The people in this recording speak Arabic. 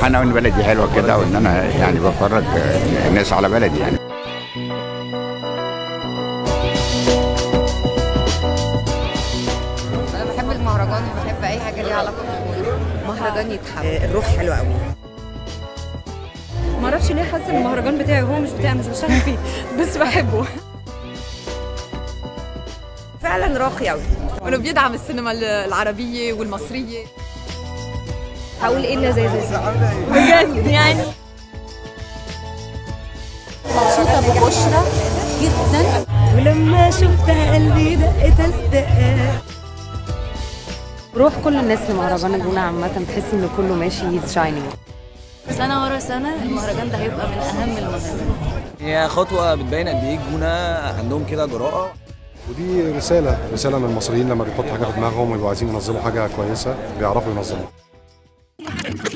فرحان ان بلدي حلوه كده، وان انا يعني بفرج الناس على بلدي يعني. انا بحب المهرجان وبحب اي حاجه ليها علاقه بالمهرجان يتحب. الروح حلوه قوي. ما اعرفش ليه حاسه ان المهرجان بتاعي هو مش بتاعي، مش بشتغل فيه بس بحبه. فعلا راقي قوي، وانه بيدعم السينما العربيه والمصريه. هقول ايه اللذاذه بجد يعني مبسوطه ببشرى جدا، ولما شفتها قلبي دق 3 دقات. روح كل الناس لمهرجان الجونة عامة، تحس ان كله ماشي هيز شاينينج. سنة ورا سنة المهرجان ده هيبقى من أهم المهرجانات. هي خطوة بتبين قد إيه الجونة عندهم كده جراءة، ودي رسالة للمصريين لما بيحطوا حاجة في دماغهم ويبقوا عايزين ينظموا حاجة كويسة بيعرفوا ينظموها.